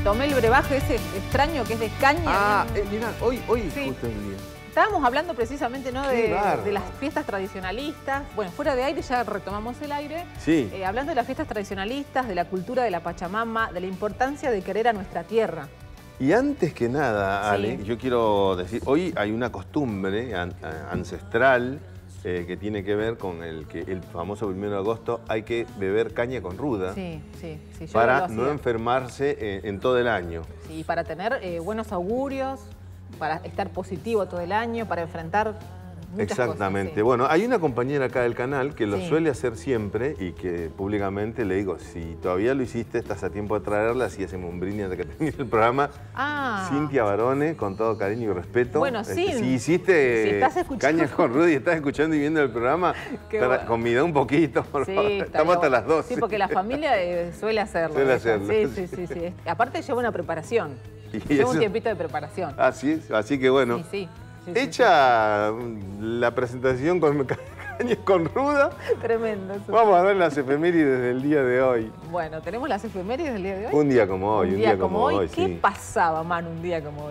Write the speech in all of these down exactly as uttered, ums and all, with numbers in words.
tomé el brebaje ese extraño que es de caña. Ah, eh, mirá, hoy, hoy sí. justo el día. Estábamos hablando precisamente, ¿no?, de, de las fiestas tradicionalistas. Bueno, fuera de aire ya retomamos el aire. Sí. Eh, hablando de las fiestas tradicionalistas, de la cultura de la Pachamama, de la importancia de querer a nuestra tierra. Y antes que nada, Ale, sí. yo quiero decir, hoy hay una costumbre an ancestral eh, que tiene que ver con el que el famoso primero de agosto hay que beber caña con ruda. Sí, sí, sí. Yo para no enfermarse en, en todo el año. Sí, para tener eh, buenos augurios, para estar positivo todo el año, para enfrentar muchas Exactamente. cosas, sí. Bueno, hay una compañera acá del canal que lo sí. suele hacer siempre y que públicamente le digo, si todavía lo hiciste, estás a tiempo de traerla, así hacemos un brindis antes que termine el programa. Ah. Cintia Barone, con todo cariño y respeto. Bueno, sí. Este, si hiciste si estás escuchando... cañas con Rudy y estás escuchando y viendo el programa, bueno. convida un poquito, por sí, favor. Estamos hasta las doce. Sí, porque la familia eh, suele hacerlo. Suele hacerlo. Sí, sí, sí, sí. Aparte lleva una preparación. Y lleva eso... un tiempito de preparación. Así es, así que bueno. Sí, sí. Sí, Hecha sí, sí. la presentación con cañas con ruda. Tremendo. Eso. Vamos a ver las efemérides del día de hoy. Bueno, ¿tenemos las efemérides del día de hoy? Un día como hoy, un, un día, día como, como hoy. hoy. ¿Qué sí. pasaba, Manu, un día como hoy?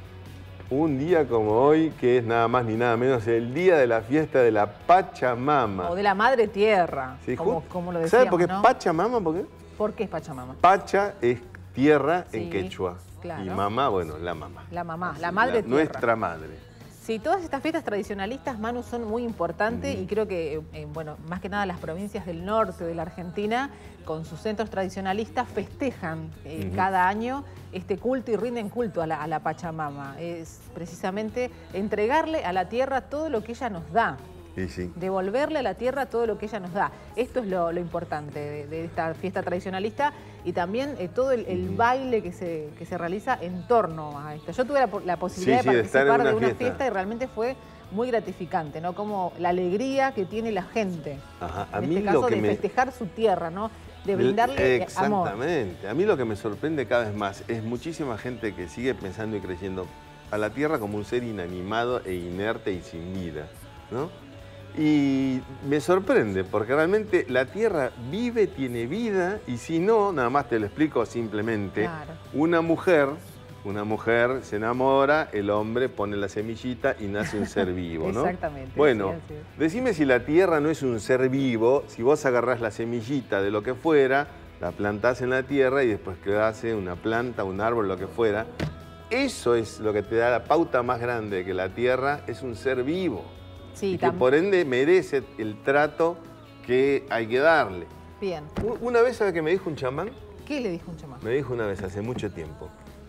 Un día como hoy, que es nada más ni nada menos el día de la fiesta de la Pachamama. O de la Madre Tierra, sí, como, como lo decíamos, ¿Sabes por qué ¿no? Pachamama? ¿Por qué? ¿Por qué es Pachamama? Pacha es tierra sí, en quechua. Claro. Y mamá, bueno, la mamá. La mamá, Así, la Madre la, Tierra. Nuestra madre. Sí, todas estas fiestas tradicionalistas, Manu, son muy importantes uh-huh. y creo que, eh, bueno, más que nada las provincias del norte de la Argentina, con sus centros tradicionalistas, festejan eh, uh-huh. cada año este culto y rinden culto a la, a la Pachamama. Es precisamente entregarle a la tierra todo lo que ella nos da. Sí, sí. Devolverle a la tierra todo lo que ella nos da. Esto es lo, lo importante de, de esta fiesta tradicionalista y también eh, todo el, el baile que se, que se realiza en torno a esto. Yo tuve la, la posibilidad sí, sí, de participar de, una, de una fiesta. fiesta y realmente fue muy gratificante, ¿no? Como la alegría que tiene la gente. Ajá. A en mí este caso lo que de me... festejar su tierra, ¿no? De brindarle amor. Exactamente. A mí lo que me sorprende cada vez más es muchísima gente que sigue pensando y creyendo a la tierra como un ser inanimado e inerte y sin vida, ¿no? Y me sorprende porque realmente la tierra vive, tiene vida y si no, nada más te lo explico simplemente, claro. una mujer, una mujer se enamora, el hombre pone la semillita y nace un ser vivo, ¿no? Exactamente. Bueno, sí, sí. decime si la tierra no es un ser vivo, si vos agarrás la semillita de lo que fuera, la plantás en la tierra y después crece una planta, un árbol, lo que fuera, eso es lo que te da la pauta más grande de que la tierra es un ser vivo. Sí, y que por ende merece el trato que hay que darle. Bien. Una vez, ¿sabe qué me dijo un chamán? ¿Qué le dijo un chamán? Me dijo una vez, hace mucho tiempo,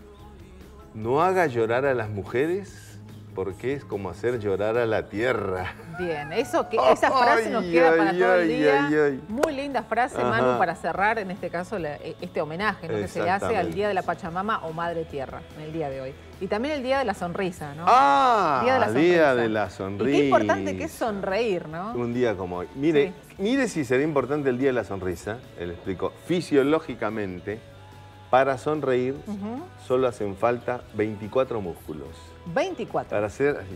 no haga llorar a las mujeres porque es como hacer llorar a la tierra. Bien, eso que, esa frase nos queda ay, para ay, todo el día. Ay, ay. Muy linda frase, Ajá. Manu, para cerrar en este caso la, este homenaje, ¿no?, que se le hace al Día de la Pachamama o Madre Tierra en el día de hoy. Y también el Día de la Sonrisa, ¿no? Ah, Día de la Sonrisa. Día de la Sonrisa. Y qué importante que es sonreír, ¿no? Un día como hoy. Mire, sí. mire si será importante el Día de la Sonrisa. Le explico. Fisiológicamente, para sonreír, uh-huh. solo hacen falta veinticuatro músculos. veinticuatro. Para hacer así.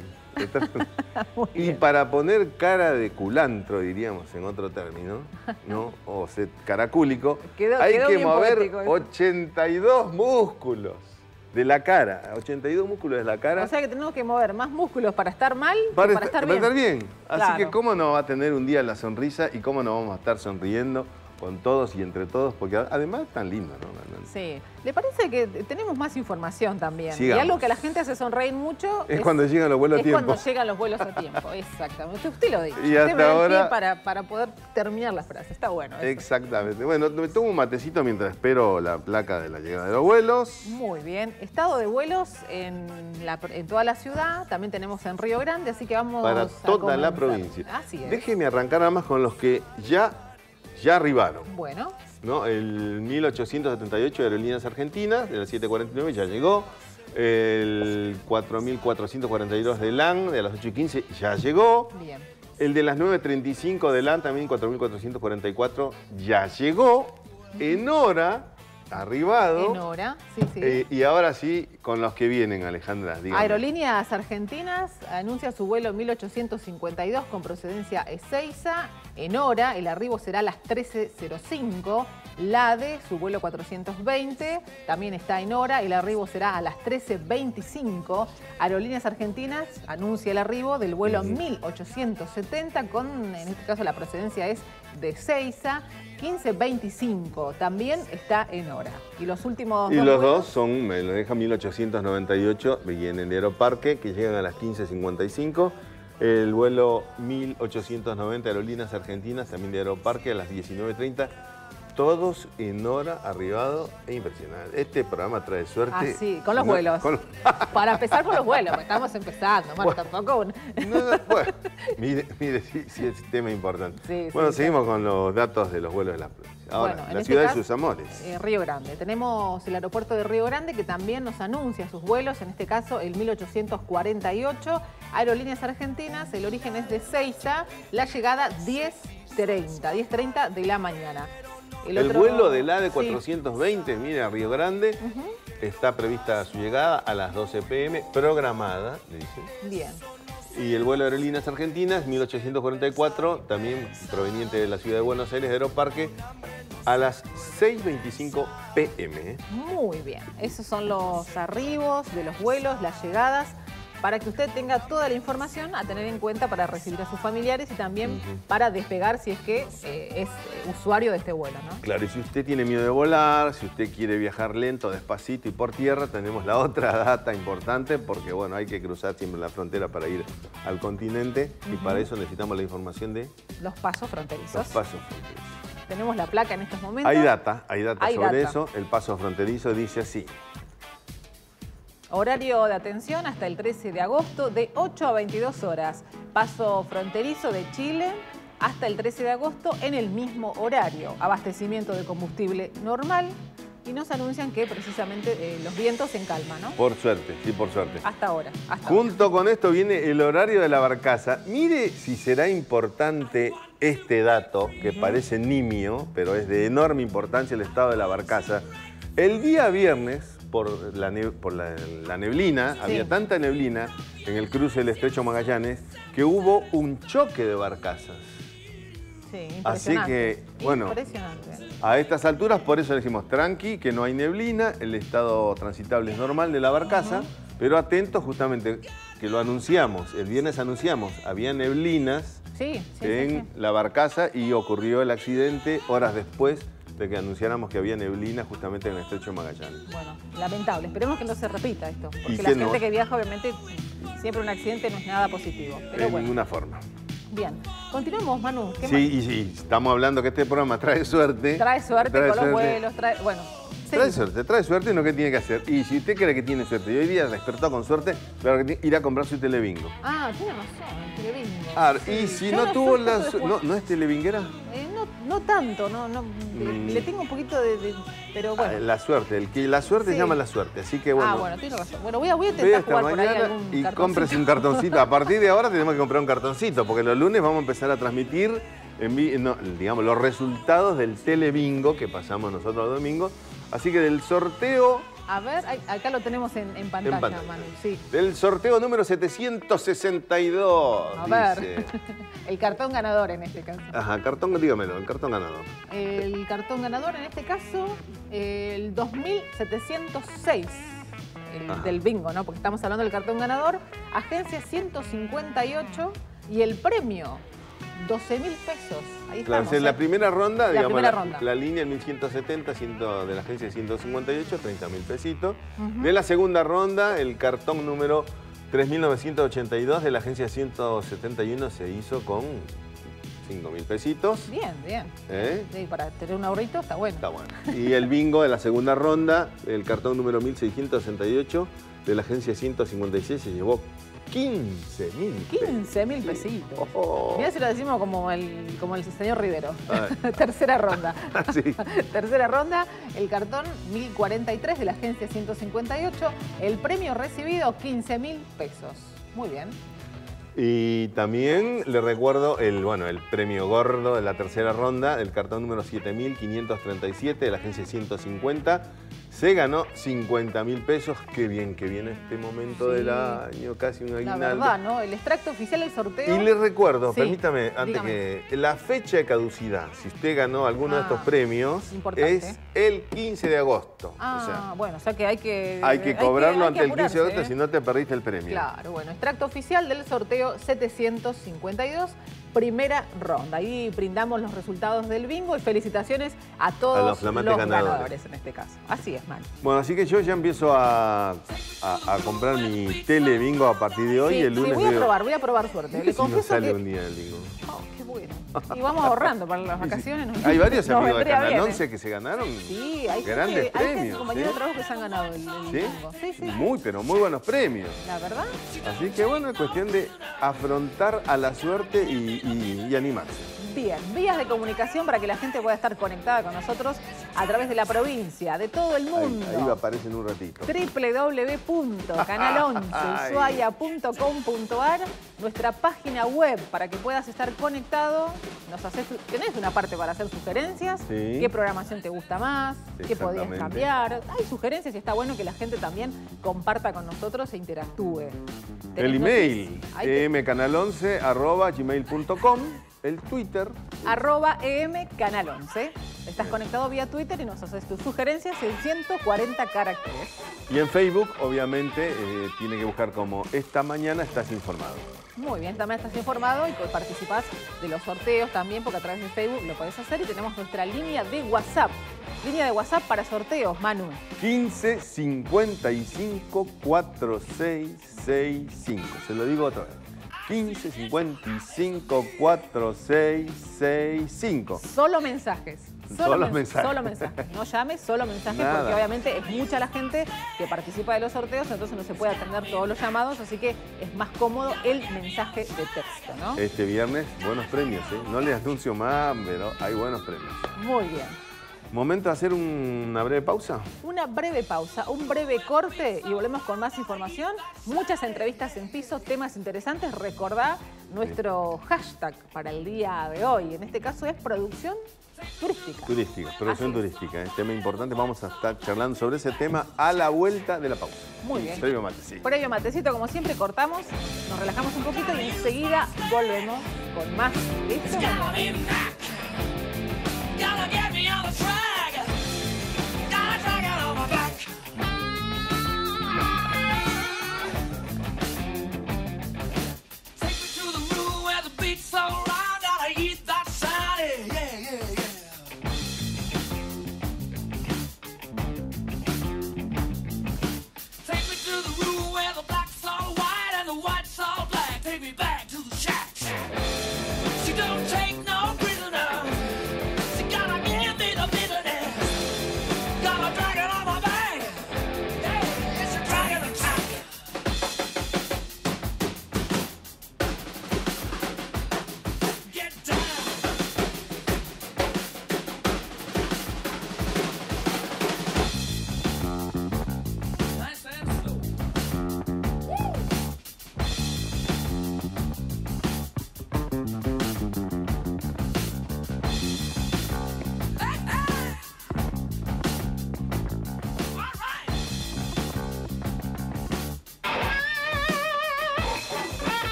Y para poner cara de culantro, diríamos en otro término, ¿no? O ser caracúlico, quedó, hay quedó que mover ochenta y dos músculos de la cara. ochenta y dos músculos de la cara. O sea que tenemos que mover más músculos para estar mal para, que para estar bien. Para estar bien. Así claro. que cómo no va a tener un día la sonrisa y cómo no vamos a estar sonriendo con todos y entre todos, porque además es tan lindo, ¿no? Sí. ¿Le parece que tenemos más información también? Sigamos. Y algo que a la gente hace sonreír mucho es, es cuando llegan los vuelos a tiempo. Es cuando llegan los vuelos a tiempo, exactamente. Usted lo dice. Y Usted hasta me da el ahora... pie para, para poder terminar la frase. Está bueno eso. Exactamente. Bueno, me tomo un matecito mientras espero la placa de la llegada de los vuelos. Muy bien. Estado de vuelos en, la, en toda la ciudad. También tenemos en Río Grande, así que vamos para a toda comenzar. la provincia. Así es. Déjeme arrancar nada más con los que ya, ya arribaron. Bueno. ¿No? El mil ochocientos setenta y ocho de Aerolíneas Argentinas, de las siete cuarenta y nueve, ya llegó. El cuatro mil cuatrocientos cuarenta y dos de LAN, de las ocho y quince, ya llegó. Bien. El de las nueve treinta y cinco de LAN, también cuatro mil cuatrocientos cuarenta y cuatro, ya llegó. En hora, arribado. En hora, sí, sí. Eh, y ahora sí, con los que vienen, Alejandra, dígame. Aerolíneas Argentinas anuncia su vuelo mil ochocientos cincuenta y dos con procedencia Ezeiza. En hora, el arribo será a las trece cero cinco. LADE, su vuelo cuatrocientos veinte, también está en hora. El arribo será a las trece veinticinco. Aerolíneas Argentinas anuncia el arribo del vuelo uh-huh. mil ochocientos setenta con, en este caso, la procedencia es de Ezeiza. quince veinticinco también está en hora. Y los últimos Y dos los vuelos, dos son, me lo deja mil ochocientos noventa y ocho, vienen de Aeroparque, que llegan a las quince cincuenta y cinco. El vuelo mil ochocientos noventa Aerolíneas Argentinas, también de Aeroparque, a las diecinueve treinta. Todos en hora, arribado e impresionante. Este programa trae suerte. Ah, sí, con los no, vuelos. Con... Para empezar con los vuelos, porque estamos empezando. Bueno, bueno, tampoco... Un... no, no, bueno, mire, mire si sí, sí, es un tema importante. Sí, bueno, sí, seguimos claro. con los datos de los vuelos de la provincia. Ahora, bueno, la este ciudad caso, de sus amores. Eh, Río Grande. Tenemos el aeropuerto de Río Grande, que también nos anuncia sus vuelos, en este caso el mil ochocientos cuarenta y ocho. Aerolíneas Argentinas, el origen es de Ezeiza, la llegada diez treinta de la mañana. El, el otro... vuelo del ADE cuatrocientos veinte, sí. Mira, Río Grande, uh-huh. está prevista su llegada a las doce pm, programada, le dicen. Bien. Y el vuelo de Aerolíneas Argentinas, mil ochocientos cuarenta y cuatro, también proveniente de la ciudad de Buenos Aires, de Aeroparque, a las seis veinticinco pm. Muy bien. Esos son los arribos de los vuelos, las llegadas, para que usted tenga toda la información a tener en cuenta para recibir a sus familiares y también uh-huh. para despegar si es que eh, es usuario de este vuelo, ¿no? Claro, y si usted tiene miedo de volar, si usted quiere viajar lento, despacito y por tierra, tenemos la otra data importante porque, bueno, hay que cruzar siempre la frontera para ir al continente uh-huh. y para eso necesitamos la información de... Los pasos fronterizos. Los pasos fronterizos. Tenemos la placa en estos momentos. Hay data, hay data hay sobre data. eso. El paso fronterizo dice así. Horario de atención hasta el trece de agosto de ocho a veintidós horas. Paso fronterizo de Chile hasta el trece de agosto en el mismo horario. Abastecimiento de combustible normal y nos anuncian que precisamente eh, los vientos se encalman, ¿no? Por suerte, sí, por suerte. Hasta ahora. Hasta Junto ahora. con esto viene el horario de la barcaza. Mire si será importante este dato, que uh-huh. parece nimio, pero es de enorme importancia el estado de la barcaza. El día viernes... por la, ne por la, la neblina, sí. había tanta neblina en el cruce del Estrecho Magallanes que hubo un choque de barcazas. Sí, Así que, bueno, a estas alturas por eso decimos tranqui, que no hay neblina, el estado transitable es normal de la barcaza, uh-huh. pero atentos justamente, que lo anunciamos, el viernes anunciamos, había neblinas sí, sí, en sí, sí. la barcaza y ocurrió el accidente horas después de que anunciáramos que había neblina justamente en el Estrecho Magallanes. Bueno, lamentable. Esperemos que no se repita esto, porque ¿Y la que gente no? que viaja, obviamente, siempre un accidente no es nada positivo. Pero de bueno. ninguna forma. Bien. Continuemos, Manu. ¿Qué sí, más? y sí, estamos hablando que este programa trae suerte. Trae suerte trae con suerte. los vuelos, trae... Bueno. Trae suerte, trae suerte en lo que tiene que hacer. Y si usted cree que tiene suerte y hoy día despertó con suerte, claro que tiene, ir a comprar su telebingo. Ah, tiene razón, el telebingo. Ah, sí. y si Yo no, no tuvo soy la de suerte. ¿No, ¿No es televinguera? Eh, no, no tanto, no, no. Mm. Le, le tengo un poquito de. de pero bueno. Ah, la suerte, el que la suerte sí. llama la suerte. Así que bueno. Ah, bueno, tiene razón. Bueno, voy a, voy a intentar jugar por ahí algún y cartoncito. cómprese un cartoncito. A partir de ahora tenemos que comprar un cartoncito, porque los lunes vamos a empezar a transmitir en, no, digamos, los resultados del telebingo que pasamos nosotros los domingos. Así que del sorteo... A ver, acá lo tenemos en, en pantalla, en pantalla. Manu. Sí. Del sorteo número setecientos sesenta y dos. A ver, el cartón ganador en este caso. Ajá, cartón, dígamelo, el cartón ganador. El cartón ganador en este caso, el dos mil setecientos seis. El, del bingo, ¿no? Porque estamos hablando del cartón ganador. Agencia ciento cincuenta y ocho y el premio... doce mil pesos. Ahí claro, estamos. En la ¿eh? primera ronda, la digamos, primera la, ronda. la línea mil ciento setenta ciento, de la agencia ciento cincuenta y ocho, treinta mil pesitos. Uh-huh. De la segunda ronda, el cartón número tres mil novecientos ochenta y dos de la agencia ciento setenta y uno se hizo con cinco mil pesitos. Bien, bien. ¿Eh? Sí, para tener un ahorrito está bueno. Está bueno. Y el bingo de la segunda ronda, el cartón número mil seiscientos sesenta y ocho de la agencia ciento cincuenta y seis se llevó quince mil. quince mil pesitos. Oh. Mirá si lo decimos como el, como el señor Rivero. Tercera ronda. Sí. Tercera ronda, el cartón mil cuarenta y tres de la agencia ciento cincuenta y ocho. El premio recibido quince mil pesos. Muy bien. Y también le recuerdo el, bueno, el premio gordo de la tercera ronda, el cartón número siete mil quinientos treinta y siete de la agencia ciento cincuenta. se ganó cincuenta mil pesos. Qué bien que viene este momento Sí. del año, casi un aguinaldo. La verdad, ¿no? El extracto oficial del sorteo. Y les recuerdo, Sí, permítame, antes dígame. que la fecha de caducidad, si usted ganó alguno Ah, de estos premios, importante. es el quince de agosto. Ah, o sea, bueno, o sea que hay que... hay que cobrarlo hay antes del quince de agosto, apurarse, ¿eh? si no te perdiste el premio. Claro, bueno, extracto oficial del sorteo setecientos cincuenta y dos, primera ronda. Ahí brindamos los resultados del bingo y felicitaciones a todos A los los, flamantes ganadores. ganadores en este caso. Así es, Manu. Bueno, así que yo ya empiezo a, a, a comprar mi tele bingo a partir de hoy. Sí, y el lunes sí, voy a veo- probar, voy a probar suerte. Le Si no confieso sale que... un día el bingo. Oh, qué bueno. Y vamos ahorrando para las vacaciones. nos- Hay varios nos amigos de vendría Canal bien, ¿eh? once que se ganaron Sí, hay grandes gente, hay gente, premios. compañeros ¿sí? de trabajo que se han ganado el, el ¿Sí? bingo. Sí, sí. Muy, pero muy buenos premios. La verdad, Así que bueno, es cuestión de afrontar a la suerte y, y- y animarse. bien. Vías de comunicación para que la gente pueda estar conectada con nosotros a través de la provincia, de todo el Ahí, mundo. ahí va a aparecer en un ratito. doble u doble u doble u punto canal once ushuaia punto com punto ar, nuestra página web para que puedas estar conectado. Nos haces, tenés una parte para hacer sugerencias, Sí. qué programación te gusta más, qué podrías Exactamente. cambiar. Hay sugerencias y está bueno que la gente también comparta con nosotros e interactúe. ¿Tenés El email, noticias? Ahí te- emcanal once arroba gmail punto com, el Twitter. arroba emcanal once. Estás conectado vía Twitter y nos haces tus sugerencias en ciento cuarenta caracteres. Y en Facebook, obviamente, eh, tiene que buscar como Esta Mañana Estás Informado. Muy bien, también estás informado y participás de los sorteos también, porque a través de Facebook lo podés hacer. Y tenemos nuestra línea de WhatsApp. Línea de WhatsApp para sorteos, Manu. quince cincuenta y cinco cuarenta y seis sesenta y cinco. Se lo digo otra vez. quince cincuenta y cinco cuarenta y seis sesenta y cinco. Solo mensajes. Solo men- mensajes. Solo mensajes. No llames, solo mensajes, Nada. porque obviamente es mucha la gente que participa de los sorteos, entonces no se puede atender todos los llamados, así que es más cómodo el mensaje de texto, ¿no? Este viernes, buenos premios, ¿eh? No les anuncio más, pero hay buenos premios. Muy bien. Momento de hacer una breve pausa. Una breve pausa, un breve corte y volvemos con más información. Muchas entrevistas en piso, temas interesantes. Recordá nuestro hashtag para el día de hoy. En este caso es producción turística. Turística, producción Así es. turística, es tema importante. Vamos a estar charlando sobre ese tema a la vuelta de la pausa. Muy bien. Previo mate, sí. Previo matecito, como siempre, cortamos, nos relajamos un poquito y enseguida volvemos con más de Esto Mañana.